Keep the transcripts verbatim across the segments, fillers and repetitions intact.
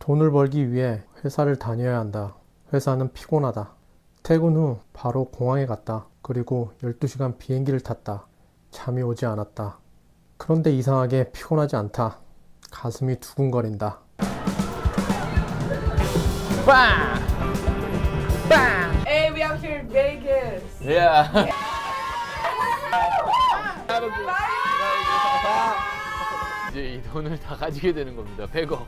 돈을 벌기 위해 회사를 다녀야 한다. 회사는 피곤하다. 퇴근 후 바로 공항에 갔다. 그리고 열두 시간 비행기를 탔다. 잠이 오지 않았다. 그런데 이상하게 피곤하지 않다. 가슴이 두근거린다. 빵! 빵! Hey, we out here in Vegas. Yeah. 이제 이 돈을 다 가지게 되는 겁니다. 백억.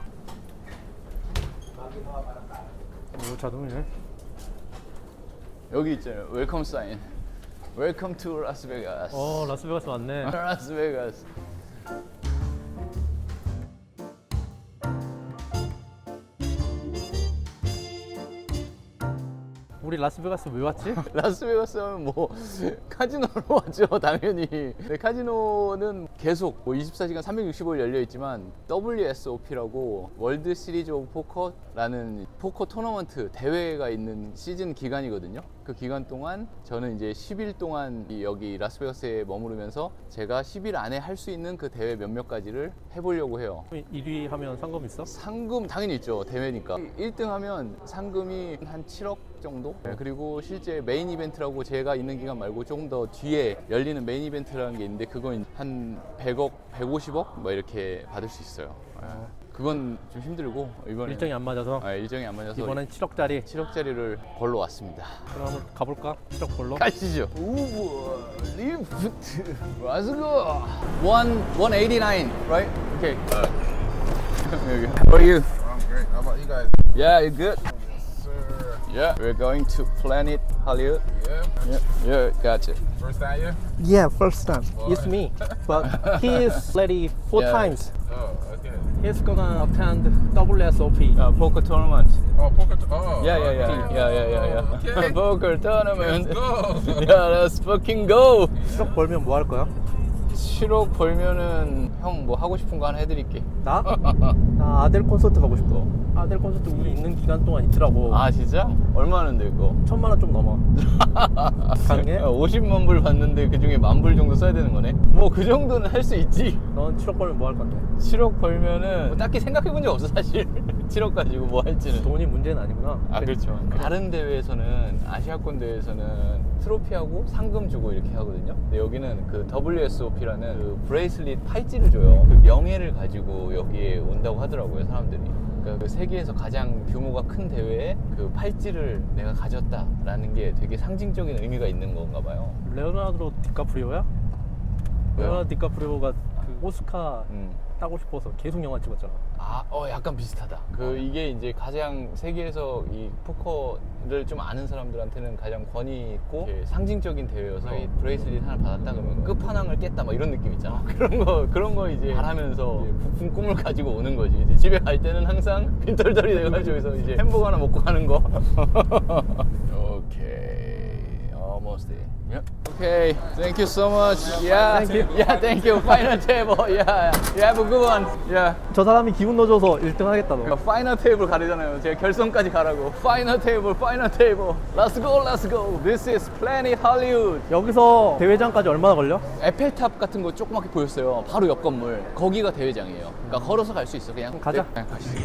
오, 자동이네. 여기 있잖아요. 웰컴 사인. 웰컴 투 라스베가스. 어, 라스베가스 맞네. 라스베가스. 우리 라스베가스 왜 왔지? 라스베가스 하면 뭐 카지노로 왔죠, 당연히. 네, 카지노는 계속 뭐 이십사 시간 삼백육십오 일 열려 있지만 더블유에스오피라고 월드 시리즈 오브 포커라는 포커 토너먼트 대회가 있는 시즌 기간이거든요. 그 기간 동안 저는 이제 십 일 동안 여기 라스베가스에 머무르면서 제가 십 일 안에 할 수 있는 그 대회 몇몇 가지를 해보려고 해요. 일 위 하면 상금 있어? 상금 당연히 있죠, 대회니까. 일 등 하면 상금이 한 칠억 정도? 네, 그리고 실제 메인 이벤트라고 제가 있는 기간 말고 조금 더 뒤에 열리는 메인 이벤트라는 게 있는데 그건 한 백억, 백오십억 뭐 이렇게 받을 수 있어요. 네. 그건 좀 힘들고 이번에 일정이 안 맞아서? 아, 일정이 안 맞아서 이번엔 칠억짜리? 칠억짜리를 벌러 왔습니다. 그럼 한번 가볼까? 칠억 벌러? 가시죠. 우와, 리프트. Let's go. one one eighty-nine, right? Okay. How are you? I'm great. How about you guys? Yeah, you good? Yes, sir. Yeah, we're going to Planet Hollywood. Yeah. Yeah, yeah, gotcha. First time here? Yeah, first time. Boy. It's me. But he is ready four Yeah. times. Oh, okay. He's gonna attend W S O P. Uh, poker tournament. Oh, poker. T- oh. Yeah, yeah, yeah, okay. yeah, yeah, yeah, yeah. Okay. Poker tournament. Let's go. Yeah, let's fucking go. 칠억 벌면 뭐 할 거야? 칠억 벌면은 형 뭐 하고 싶은 거 하나 해드릴게. 나? 나 아델 콘서트 가고 싶어. 아델 콘서트 우리 있는 기간 동안 있더라고. 아 진짜? 얼마는데 그거? 천만 원 좀 넘어. 가능해? 오십만 불 받는데 그 중에 만 불 정도 써야 되는 거네? 뭐 그 정도는 할 수 있지. 넌 칠억 벌면 뭐 할 건데? 칠억 벌면은 뭐 딱히 생각해 본 적 없어 사실. 칠억 가지고 뭐 할지는. 돈이 문제는 아니구나. 아 그렇죠. 다른 대회에서는 아시아권 대회에서는 트로피하고 상금 주고 이렇게 하거든요. 근데 여기는 그 더블유에스오피라는 그 브레이슬릿 팔찌를 줘요. 그 명예를 가지고 여기에 온다고 하더라고요, 사람들이. 그러니까 그 세계에서 가장 규모가 큰 대회에 그 팔찌를 내가 가졌다라는 게 되게 상징적인 의미가 있는 건가 봐요. 레오나르도 디카프리오야? 레오나르도 디카프리오가 그 오스카 음. 따고 싶어서 계속 영화 찍었잖아. 아, 어, 약간 비슷하다. 그 이게 이제 가장 세계에서 이 포커를 좀 아는 사람들한테는 가장 권위 있고 상징적인 대회여서 이 브레이슬릿 하나 받았다 그러면 끝판왕을 깼다 막 이런 느낌 있잖아. 그런 거 그런 거 이제 바라면서 이제 부푼 꿈을 가지고 오는 거지. 이제 집에 갈 때는 항상 빈털털이 돼가지고 여기서 이제 햄버거 하나 먹고 가는 거. 오케이, almost there. Yep. Okay, thank you so much. Yeah, Thank you. Yeah, thank you. Final table. Yeah, you have a good one. Yeah. 저 사람이 기분 넣어줘서 일 등 하겠다 너. 파이널 테이블 가리잖아요. 제가 결선까지 가라고. 파이널 테이블, 파이널 테이블. Let's go, let's go. This is Planet Hollywood. 여기서 대회장까지 얼마나 걸려? 에펠탑 같은 거 조그맣게 보였어요. 바로 옆 건물. 거기가 대회장이에요. 그러니까 걸어서 갈 수 있어. 그냥 가자. 네, 그냥 가시죠.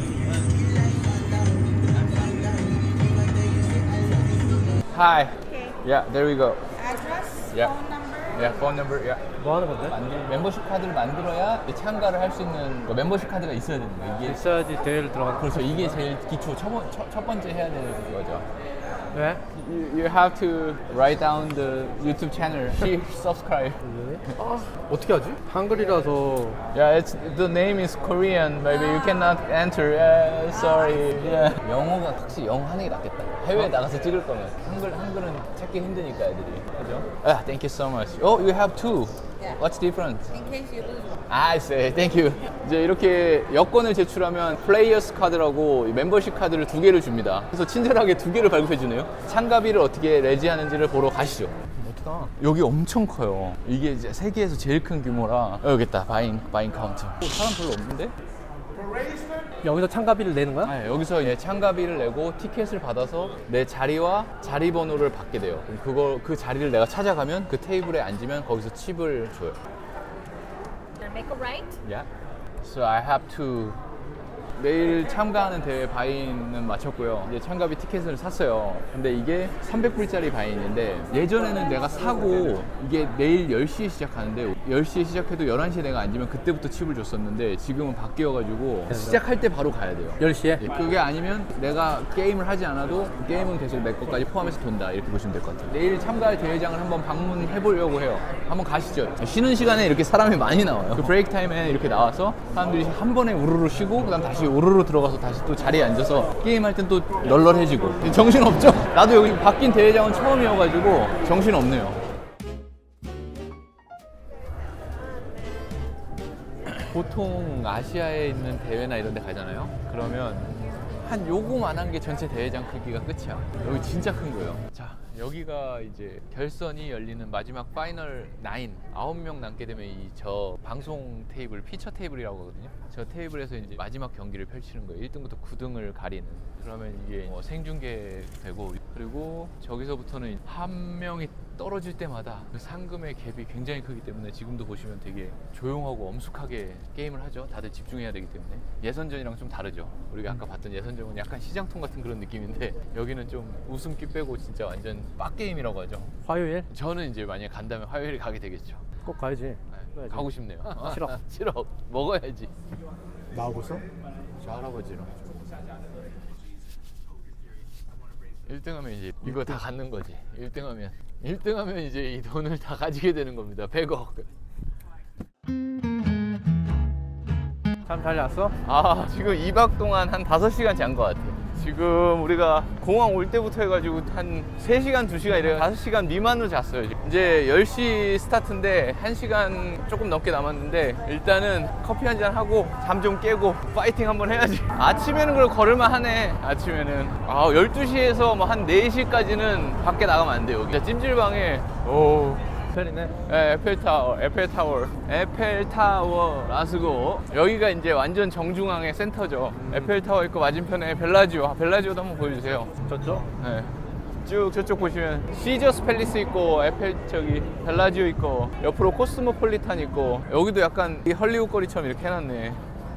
Hi. Okay. Yeah, there we go. Address, Yeah. phone number. Yeah, phone number. Yeah. 뭐 하는 건데? 만들, 멤버십 카드를 만들어야 참가를 할 수 있는 그 멤버십 카드가 있어야 되는 거예요. 이게 있어야지 대회를 들어가는. 그렇죠. 이게 제일 기초 첫, 번- 첫, 첫 번째 해야 되는 거죠. 왜? You, you have to write down the YouTube channel. Please subscribe. 아, 어떻게 하지? 한글이라서. Yeah, it's the name is Korean. Maybe you cannot enter. Yeah, sorry. Yeah. 영어가 확실히 영어 하는 게 낫겠다. 해외에 나가서 찍을 거면 한글 한글은 찾기 힘드니까 애들이. 그죠? Ah, thank you so much. Oh, you have two. Yeah. What's different? In case you lose one. I say, thank you. 이제 이렇게 여권을 제출하면 플레이어스 카드라고 멤버십 카드를 두 개를 줍니다. 그래서 친절하게 두 개를 발급해 주네요. 참가비를 어떻게 레지하는지를 보러 가시죠. 어떡하? 여기 엄청 커요. 이게 이제 세계에서 제일 큰 규모라. 어, 여기 있다. 바잉 바잉 카운터. 오, 사람 별로 없는데? 여기서 참가비를 내는 거야? 아, 여기서 이제 참가비를 내고 티켓을 받아서 내 자리와 자리 번호를 받게 돼요. 그럼 그거 그 자리를 내가 찾아가면 그 테이블에 앉으면 거기서 칩을 줘요. Then make a right. Yeah. So I have to 내일 참가하는 대회 바인은 마쳤고요. 이제 참가비 티켓을 샀어요. 근데 이게 삼백 불짜리 바인인데 예전에는 내가 사고 이게 내일 열 시에 시작하는데 열 시에 시작해도 열한 시에 내가 앉으면 그때부터 칩을 줬었는데 지금은 바뀌어가지고 시작할 때 바로 가야 돼요. 열 시에? 그게 아니면 내가 게임을 하지 않아도 게임은 계속 내 것까지 포함해서 돈다 이렇게 보시면 될 것 같아요. 내일 참가할 대회장을 한번 방문해 보려고 해요. 한번 가시죠. 쉬는 시간에 이렇게 사람이 많이 나와요. 그 브레이크 타임에 이렇게 나와서 사람들이 한 번에 우르르 쉬고 그다음 다시 우르르 들어가서 다시 또 자리에 앉아서 게임할 땐 또 널널해지고 정신없죠? 나도 여기 바뀐 대회장은 처음이어가지고 정신없네요. 보통 아시아에 있는 대회나 이런 데 가잖아요. 그러면 한 요거만한 게 전체 대회장 크기가 끝이야. 여기 진짜 큰 거예요. 자, 여기가 이제 결선이 열리는 마지막 파이널 나인 아홉 명 남게 되면 이 저 방송 테이블, 피처 테이블이라고 하거든요. 저 테이블에서 이제 마지막 경기를 펼치는 거예요. 일 등부터 구 등을 가리는. 그러면 이게 뭐 생중계되고, 그리고 저기서부터는 한 명이 떨어질 때마다 그 상금의 갭이 굉장히 크기 때문에 지금도 보시면 되게 조용하고 엄숙하게 게임을 하죠. 다들 집중해야 되기 때문에. 예선전이랑 좀 다르죠. 우리가 아까 봤던 예선전은 약간 시장통 같은 그런 느낌인데 여기는 좀 웃음기 빼고 진짜 완전 빡게임이라고 하죠. 화요일? 저는 이제 만약에 간다면 화요일에 가게 되겠죠. 꼭 가야지. 네, 가고 싶네요. 싫어. 싫어. 먹어야지. 나하고서? 저 할아버지랑. 일 등 하면 이제 이거 다 갖는 거지. 일 등 하면 일 등 하면 이제 이 돈을 다 가지게 되는 겁니다. 백억. 참 잘 잤어? 아, 지금 이 박 동안 한 다섯 시간 잔 것 같아. 지금 우리가 공항 올 때부터 해가지고 한 세 시간, 두 시간 이래 다섯 시간 미만으로 잤어요. 이제 열 시 스타트인데 한 시간 조금 넘게 남았는데 일단은 커피 한잔 하고 잠 좀 깨고 파이팅 한번 해야지. 아침에는 그걸 걸을만 하네. 아침에는 아, 열두 시에서 뭐 한 네 시까지는 밖에 나가면 안 돼요. 진짜 찜질방에 오. 에펠이네. 네, 에펠타워, 에펠타워, 에펠타워 라스고. 여기가 이제 완전 정중앙의 센터죠. 음. 에펠타워 있고 맞은편에 벨라지오. 아, 벨라지오도 한번 보여주세요. 저쪽? 네. 쭉 저쪽 보시면 시저스 팰리스 있고 에펠 저기 벨라지오 있고 옆으로 코스모폴리탄 있고 여기도 약간 이 헐리우드 거리처럼 이렇게 해놨네.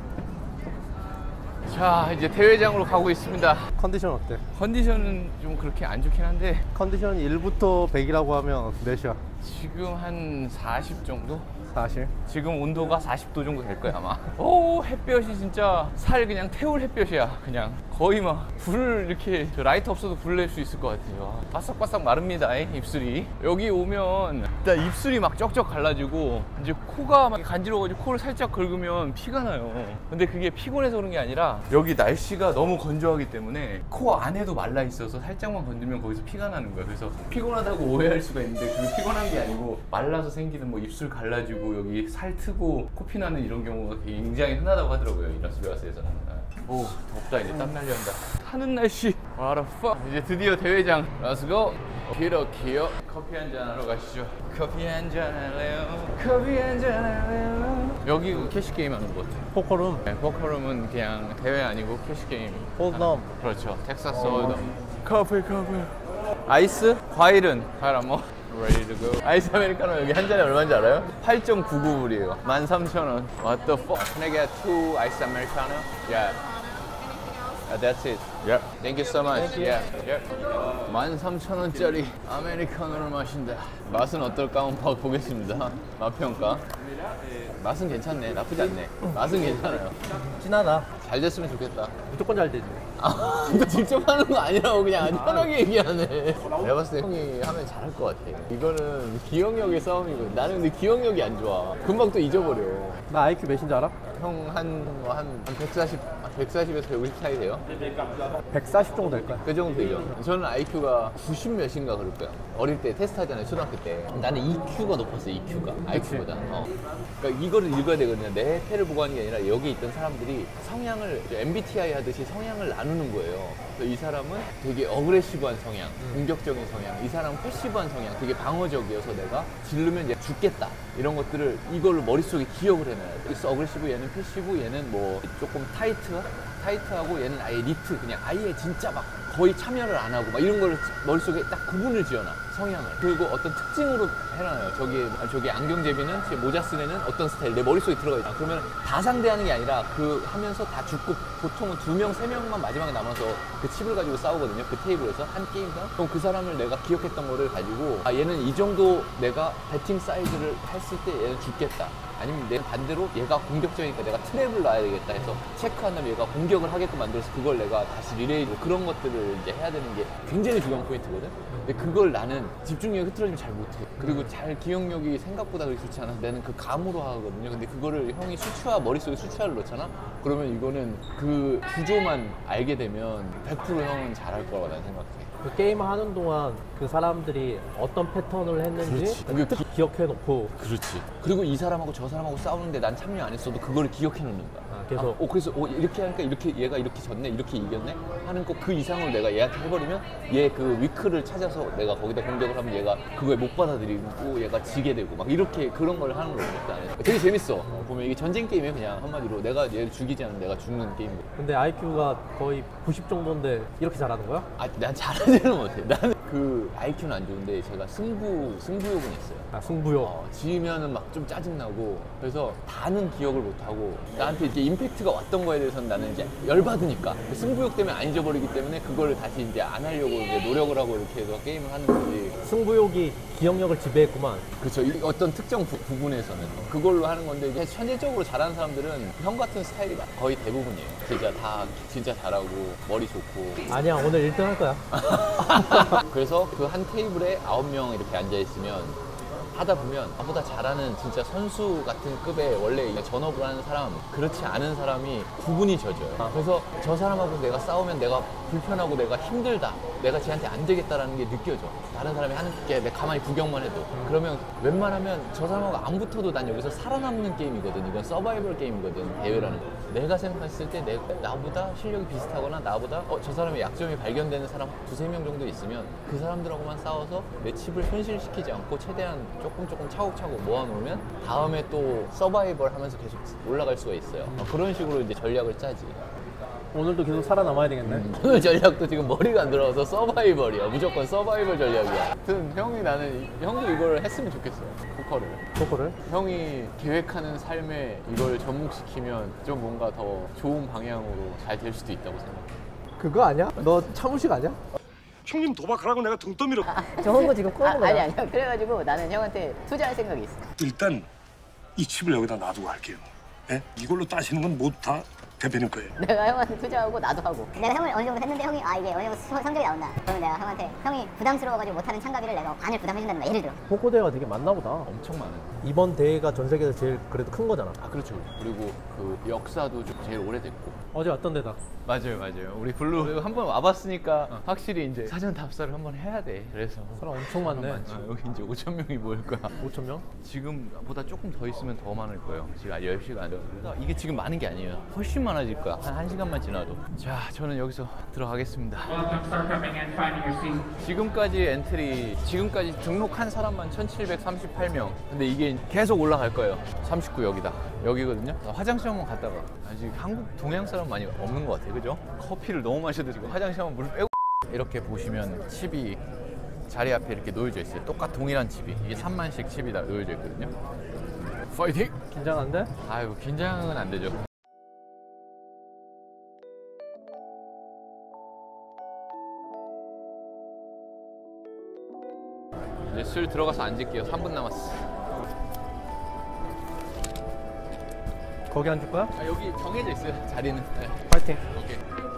자, 이제 대회장으로 가고 있습니다. 컨디션 어때? 컨디션은 좀 그렇게 안 좋긴 한데 컨디션 일부터 백이라고 하면 몇이야? 지금 한 사십 정도? 사실? 지금 온도가 사십 도 정도 될 거야 아마. 오, 햇볕이 진짜 살 그냥 태울 햇볕이야. 그냥 거의 막 불을 이렇게 저 라이터 없어도 불 낼 수 있을 것 같아요. 바싹바싹 마릅니다 입술이. 여기 오면 일단 입술이 막 쩍쩍 갈라지고 이제 코가 막 간지러워가지고 코를 살짝 긁으면 피가 나요. 근데 그게 피곤해서 그런 게 아니라 여기 날씨가 너무 건조하기 때문에 코 안에도 말라 있어서 살짝만 건들면 거기서 피가 나는 거야. 그래서 피곤하다고 오해할 수가 있는데 그게 피곤한 게 아니고 말라서 생기는 뭐 입술 갈라지고 여기 살 트고 코피 나는 이런 경우가 굉장히 흔하다고 하더라고요. 이 라스베가스에서는. 오, 덥다. 이제 땀 날려온다. 타는 날씨. What the fuck. 이제 드디어 대회장. Let's go. 기럭기요. 커피 한잔 하러 가시죠. 커피 한잔 할래요. 커피 한잔 할래요. 여기 캐시 게임 하는 곳. 포커룸? 네, 포커룸은 그냥 대회 아니고 캐시 게임. 홀덤. 그렇죠. 텍사스 홀덤. 커피 커피. 아이스? 과일은? 과일 안 먹어? Ready to go. 아이스 아메리카노 여기 한 잔에 얼마인지 알아요? 팔 점 구구 불이에요. 만 삼천 원. What the fuck? Can I get two ice americano? Yeah. Uh, that's it. Yep. Thank you so much. Yeah. Yep. 만 삼천 원짜리 아메리카노를 마신다. 맛은 어떨까 한번 보겠습니다. 맛평가. 맛은 괜찮네. 나쁘지 않네. 맛은 괜찮아요. 진하다. 잘 됐으면 좋겠다. 무조건 잘 되지. 아, 너 직접 하는 거 아니라고 그냥 아주 편하게 얘기하네. 내가 봤을 때 형이 하면 잘할 것 같아. 이거는 기억력의 싸움이고 나는 근데 기억력이 안 좋아. 금방 또 잊어버려. 나 아이큐 몇인지 알아? 형 한 뭐 한 백사십, 백사십에서 백오십 사이 돼요? 백사십 정도 될 거야. 그 정도 되죠. 저는 아이큐가 구십 몇인가 그럴 거야. 어릴 때 테스트 하잖아요, 초등학교 때. 나는 이큐가 높았어, 이큐가. 아이큐보다. 어. 그러니까 이거를 읽어야 되거든요. 내 패를 보고 하는 게 아니라 여기 있던 사람들이 성향을 엠비티아이 하듯이 성향을 나누는 거예요. 그래서 이 사람은 되게 어그레시브한 성향, 공격적인 성향, 이 사람은 패시브한 성향, 되게 방어적이어서 내가 지르면 이제 죽겠다. 이런 것들을 이걸로 머릿속에 기억을 해놔야 돼. 그래서 어그레시브 얘는 패시브, 얘는 뭐 조금 타이트, 타이트하고 얘는 아예 니트, 그냥 아예 진짜 막 거의 참여를 안 하고 막 이런 걸 머릿속에 딱 구분을 지어놔, 성향을. 그리고 어떤 특징으로 해놔요. 저기 저기 안경제비는, 모자 쓴 애는 어떤 스타일 내 머릿속에 들어가 있다. 그러면 다 상대하는 게 아니라 그 하면서 다 죽고 보통은 두 명, 세 명만 마지막에 남아서 그 칩을 가지고 싸우거든요. 그 테이블에서 한 게임당. 그럼 그 사람을 내가 기억했던 거를 가지고 아 얘는 이 정도 내가 배팅 사이즈를 했을 때 얘는 죽겠다. 아니면 내가 반대로 얘가 공격적이니까 내가 트랩을 놔야 되겠다 해서 체크한 다음에 얘가 공격을 하게끔 만들어서 그걸 내가 다시 리레이로 그런 것들을 이제 해야 되는 게 굉장히 중요한 포인트거든. 근데 그걸 나는 집중력이 흐트러지면 잘 못해. 그리고 잘 기억력이 생각보다 그렇게 좋지 않아서 나는 그 감으로 하거든요. 근데 그거를 형이 수치화, 머릿속에 수치화를 넣잖아? 그러면 이거는 그 구조만 알게 되면 백 퍼센트 형은 잘할 거라고 난 생각해. 그 게임을 하는 동안 그 사람들이 어떤 패턴을 했는지 그렇지. 딱 기억해놓고 그렇지. 그리고 이 사람하고 저 사람하고 싸우는데 난 참여 안 했어도 그걸 기억해 놓는 거야. 아, 계속. 아, 어, 그래서 어, 이렇게 하니까 이렇게 얘가 이렇게 졌네, 이렇게 이겼네 하는 거 그 이상을 내가 얘한테 해버리면 얘 그 위크를 찾아서 내가 거기다 공격을 하면 얘가 그거에 못 받아들이고 얘가 지게 되고 막 이렇게 그런 걸 하는 거거든. 나는 되게 재밌어. 어, 보면 이게 전쟁 게임이야 그냥 한마디로. 내가 얘를 죽이지 않으면 내가 죽는 게임이고. 근데 아이큐가 거의 구십 정도인데 이렇게 잘하는 거야? 아, 난 잘하지는 못해. 나는 그 아이큐는 안 좋은데 제가 승부 승부욕은 있어요. 아, 승부욕. 어, 지으면은 막 좀 짜증나고 그래서 다는 기억을 못하고 나한테 이제 임팩트가 왔던 거에 대해서는 나는 이제 열받으니까 승부욕 때문에 안 잊어버리기 때문에 그거를 다시 이제 안 하려고 이제 노력을 하고 이렇게 해서 게임을 하는 거지. 승부욕이 기억력을 지배했구만. 그렇죠. 이 어떤 특정 부, 부분에서는 그걸로 하는 건데 이제 천재적으로 잘하는 사람들은 형 같은 스타일이 거의 대부분이에요. 진짜 다 진짜 잘하고 머리 좋고. 아니야, 오늘 일 등 할 거야. 그래서 그 한 테이블에 아홉 명 이렇게 앉아 있으면 하다 보면 나보다 잘하는 진짜 선수 같은 급의 원래 전업을 하는 사람, 그렇지 않은 사람이 구분이 져져요. 그래서 저 사람하고 내가 싸우면 내가 불편하고 내가 힘들다, 내가 쟤한테 안 되겠다라는 게 느껴져. 다른 사람이 하는 게 내가 가만히 구경만 해도. 그러면 웬만하면 저 사람하고 안 붙어도 난 여기서 살아남는 게임이거든. 이건 서바이벌 게임이거든, 대회라는 거. 내가 생각했을 때 내, 나보다 실력이 비슷하거나 나보다 어, 저 사람의 약점이 발견되는 사람 두세 명 정도 있으면 그 사람들하고만 싸워서 내 칩을 현실시키지 않고 최대한 조금 조금 차곡차곡 모아놓으면 다음에 또 서바이벌 하면서 계속 올라갈 수가 있어요. 어, 그런 식으로 이제 전략을 짜지. 오늘도 계속 살아남아야 되겠네. 음, 오늘 전략도 지금 머리가 안 들어가서 서바이벌이야. 무조건 서바이벌 전략이야. 하여튼 형이 나는 이- 형도 이걸 했으면 좋겠어. 포커를. 포커를? 형이 계획하는 삶에 이걸 접목시키면 좀 뭔가 더 좋은 방향으로 잘 될 수도 있다고 생각해. 그거 아니야? 너 차무식 아니야? 형님 도박하라고 내가 등 떠밀어. 좋은 거 지금 꼬는 아, 거야. 아니 아니요. 그래가지고 나는 형한테 투자할 생각이 있어. 일단 이 칩을 여기다 놔두고 할게요. 예? 이걸로 따시는 건 모두 다 대표님 거예요. 내가 형한테 투자하고 나도 하고. 내가 형을 어느 정도 했는데 형이 아 이게 어느 정도 수- 성적이 나온다. 그러면 내가 형한테 형이 부담스러워가지고 못하는 참가비를 내가 반을 부담해준다는 거야. 예를 들어. 포커 대회가 되게 많나 보다. 엄청 많은. 이번 대회가 전 세계에서 제일 그래도 큰 거잖아. 아 그렇죠. 그리고 그 역사도 좀 제일 오래됐고. 어제 왔던 데다. 맞아요, 맞아요. 우리 블루 한번 와봤으니까 확실히 이제 사전 답사를 한번 해야 돼. 그래서 사람 엄청 많네. 아, 여기 이제 오천 명이 모일 거야. 오천 명? 지금보다 조금 더 있으면 더 많을 거예요. 지금 한 열 시간. 그래서 이게 지금 많은 게 아니에요. 훨씬 많아질 거야. 한 1시간만 지나도. 자, 저는 여기서 들어가겠습니다. 지금까지 엔트리, 지금까지 등록한 사람만 천칠백삼십팔 명. 근데 이게 계속 올라갈 거예요. 삼십구 여기다. 여기거든요. 화장실 한번 갔다가. 아직 한국 동양 사람 많이 없는 것 같아요. 그죠? 커피를 너무 마셔도 지금 화장실 한번 물 빼고. 이렇게 보시면 칩이 자리 앞에 이렇게 놓여져 있어요. 똑같 동일한 칩이. 이게 삼만씩 칩이 다 놓여져 있거든요. 파이팅! 긴장 안 돼? 아유, 긴장은 안 되죠. 이제 술 들어가서 앉을게요. 삼 분 남았어. 거기 앉을 거야? 아, 여기 정해져 있어요. 자리는. 네. 파이팅. 오케이.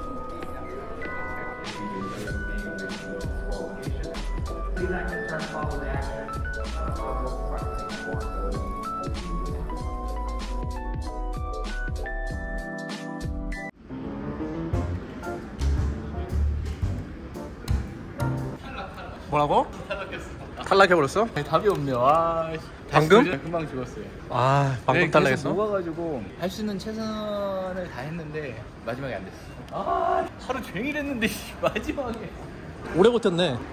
뭐라고? 탈락해버렸어? 아니, 답이 없네요. 아, 방금? 다시 금방 죽었어요. 아 방금 탈락했어? 녹아가지고 할 수 있는 최선을 다 했는데 마지막에 안 됐어. 아, 하루 종일 했는데 마지막에. 오래 버텼네. 아,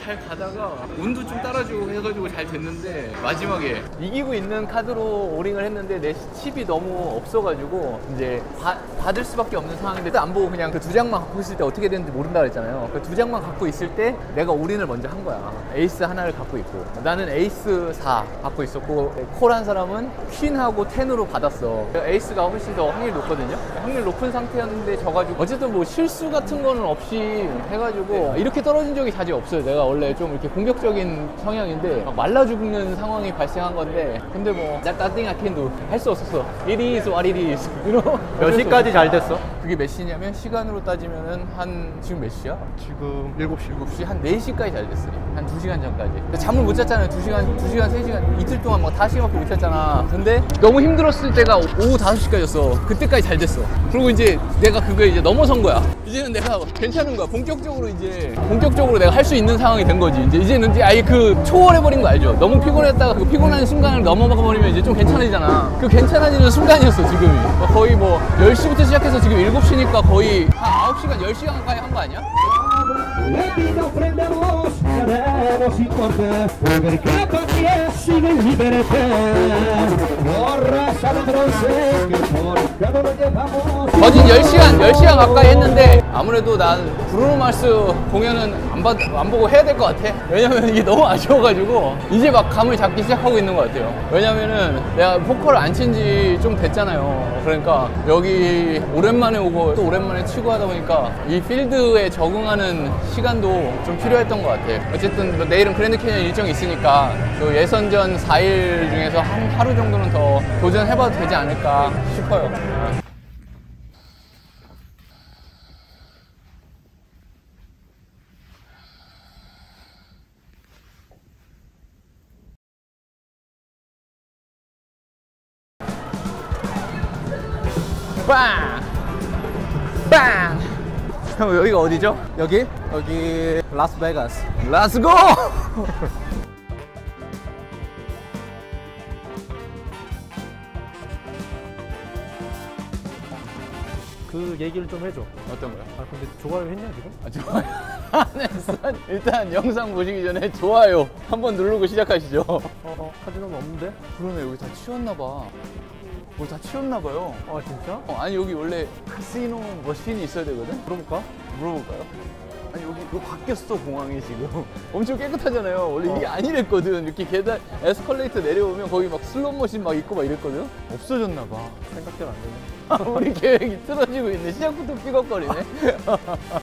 잘 가다가 운도 좀 따라주고 해가지고 잘 됐는데 마지막에 이기고 있는 카드로 오링을 했는데 내 칩이 너무 없어가지고 이제 바, 받을 수밖에 없는 상황인데 안 보고 그냥 그 두 장만 갖고 있을 때 어떻게 되는지 모른다 그랬잖아요. 그 두 장만 갖고 있을 때 내가 올인을 먼저 한 거야. 에이스 하나를 갖고 있고 나는 에이스 사 갖고 있었고 콜한 사람은 퀸하고 텐으로 받았어. 에이스가 훨씬 더 확률이 높거든요. 확률 높은 상태였는데 져가지고 어쨌든 뭐 실수 같은 거는 없이 해가지고 이렇게 떨어진 적이 자주 없어요. 내가 원래 좀 이렇게 공격적인 성향인데 막 말라 죽는 상황이 발생한 건데 근데 뭐 nothing I can do 할 수 없었어. It is what it is. You know? 몇 시까지 잘 됐어? 그게 몇 시냐면 시간으로 따지면은 한 지금 몇 시야? 지금 일곱 시. 일곱 시 한 네 시까지 잘 됐으니 한 두 시간 전까지. 잠을 못 잤잖아요. 두 시간, 두 시간, 세 시간 이틀 동안 막 다섯 시간밖에 못 잤잖아. 근데 너무 힘들었을 때가 오후 다섯 시까지였어. 그때까지 잘 됐어. 그리고 이제 내가 그거 이제 넘어선 거야. 이제는 내가 괜찮은 거야. 본격적으로 이제 본격적으로 내가 할 수 있는 상황이 된 거지. 이제 이제는 이제 아예 그 초월해버린 거 알죠? 너무 피곤했다가 그 피곤한 순간을 넘어가 버리면 이제 좀 괜찮아지잖아. 그 괜찮아지는 순간이었어 지금이. 거의 뭐 열 시부터 시작해서 지금 일곱 시니까 거의 한 아홉 시간, 열 시간 가까이 한 거 아니야? La vida ofrendamos, queremos importar, porque cada día sigue en libertad. Por raza de bronce, que por cada lo llevamos. 거진 열 시간, 열 시간 가까이 했는데 아무래도 난 브루노 마스 공연은 안, 받, 안 보고 해야 될 것 같아. 왜냐면 이게 너무 아쉬워가지고 이제 막 감을 잡기 시작하고 있는 것 같아요. 왜냐면은 내가 포커를 안 친 지 좀 됐잖아요. 그러니까 여기 오랜만에 오고 또 오랜만에 치고 하다 보니까 이 필드에 적응하는 시간도 좀 필요했던 것 같아요. 어쨌든 뭐 내일은 그랜드 캐니언 일정이 있으니까 그 예선전 사 일 중에서 한 하루 정도는 더 도전해봐도 되지 않을까 싶어요. 빵! 빵! 형 여기가 어디죠? 여기? 여기 라스베가스. 렛츠고! 그 얘기를 좀 해줘. 어떤 거요? 아 근데 좋아요 했냐 지금? 아, 좋아요. 안 했어. 일단 영상 보시기 전에 좋아요 한번 누르고 시작하시죠. 어, 어 카지노는 없는데? 그러네, 여기 다 치웠나 봐. 뭘 다 치웠나 봐요. 아 진짜? 어, 아니 여기 원래 카시노 머신이 있어야 되거든? 물어볼까? 물어볼까요? 아니 여기 그거 바뀌었어 공항이 지금. 엄청 깨끗하잖아요. 원래 이게 아니랬거든. 이렇게 계단 에스컬레이터 내려오면 거기 막 슬롯 머신 막 있고 막 이랬거든? 없어졌나 봐. 생각대로 안 되네. 우리 계획이 틀어지고 있네. 시작부터 삐걱거리네.